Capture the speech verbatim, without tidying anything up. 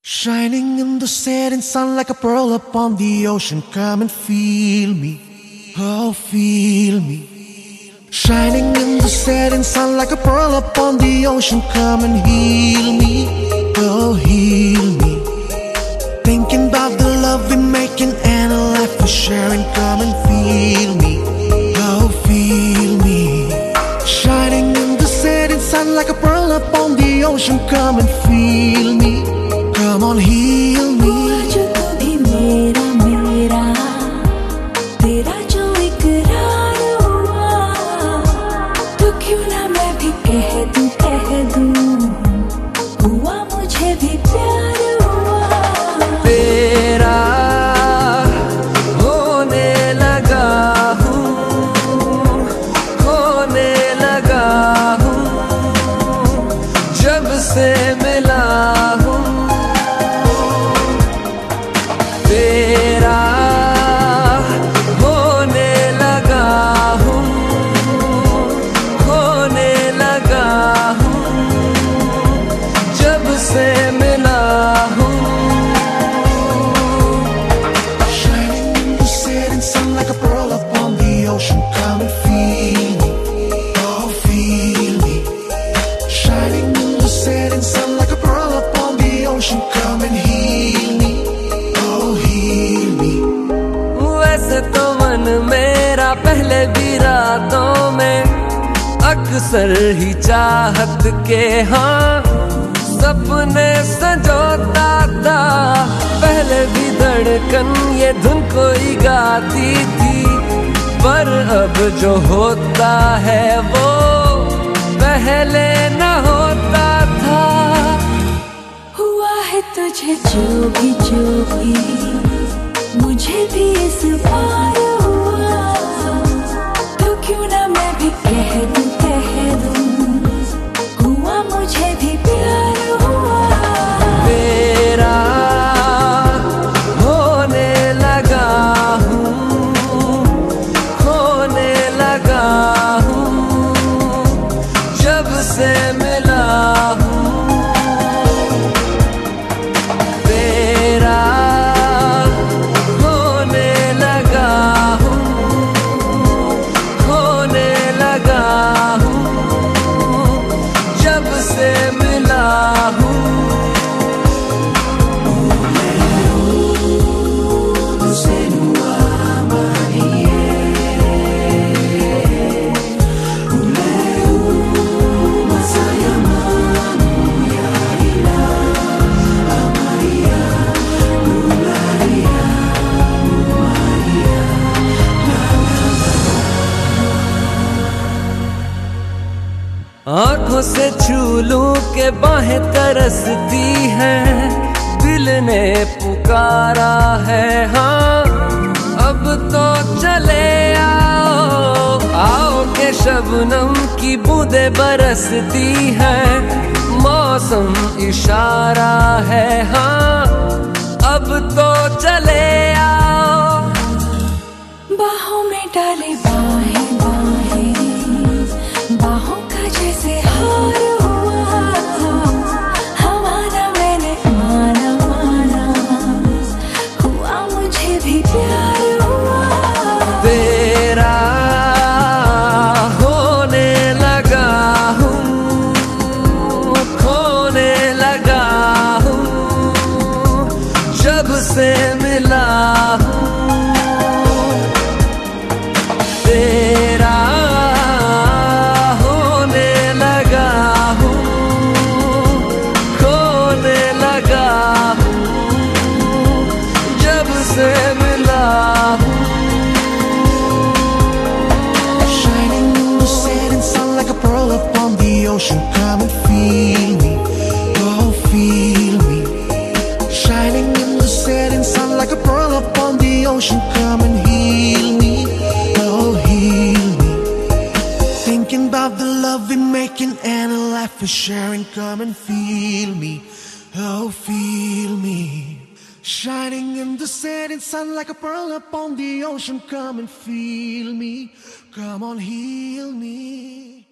Shining in the setting sun like a pearl upon the ocean. Come and feel me, oh feel me. Shining in the setting sun like a pearl upon the ocean. Come and heal me, oh heal me. Thinking about the love we're making and a life we're sharing. Come and feel me, oh feel me. Shining in the setting sun like a pearl upon the ocean. Come and feel me, come on heal me. हुआ जो कभी मेरा मेरा तेरा जो इकरार हुआ, तो क्यों ना मैं भी कह दूं कह दूं हुआ मुझे भी प्यार हुआ। तेरा होने लगा हूँ, होने लगा हूँ, जब से मिला हूँ। तेरा होने लगा हूँ, होने लगा हूँ, जब से मिला हूँ। Shining in the setting sun like a pearl upon the ocean. Come and feel me, oh feel me. Shining in the setting sun like a pearl upon the ocean. Come and heal me, oh heal me. वैसे तो मन मेरा पहले भी रातों में अक्सर ही चाहत के हाँ सपने संजोता था। पहले भी धड़कन ये धुन कोई गाती थी, पर अब जो होता है वो पहले न होता था। हुआ है तुझे जो भी जो भी मुझे भी इस बार हुआ, तो क्यों ना मैं भी कह दूं कह दूं हुआ मुझे भी प्यार हुआ। तेरा होने लगा हूँ, होने लगा हूँ, जब से मिला हूँ। तेरा होने लगा हूँ, होने लगा हूँ, जब से मिला हूँ। आंखों से छू लूं के बाहें तरसती हैं, दिल ने पुकारा है हाँ अब तो चले आओ। आओ के शबनम की बूंदें बरसती हैं, मौसम इशारा है हाँ अब तो चले आओ। बाहों में डाले बाहें बाहें बाहों का जैसे हार हुआ, हमारा मैंने माना माना हुआ मुझे भी प्यार हुआ। तेरा होने लगा हूँ, खोने लगा हूँ, जब से मिला हूँ। तेरा होने लगा हूँ, खोने लगा हूँ, जब से मिला हूँ। Shining in the setting sun like a pearl upon the ocean. Come and feel me, oh feel me. Shining in the setting sun like a pearl upon the ocean. Come and heal me, oh heal me. Thinking about the love we're making and a life we're sharing. Come and feel me, oh feel me. Shining in the setting sun like a pearl upon the ocean. Come and feel me, come on heal me.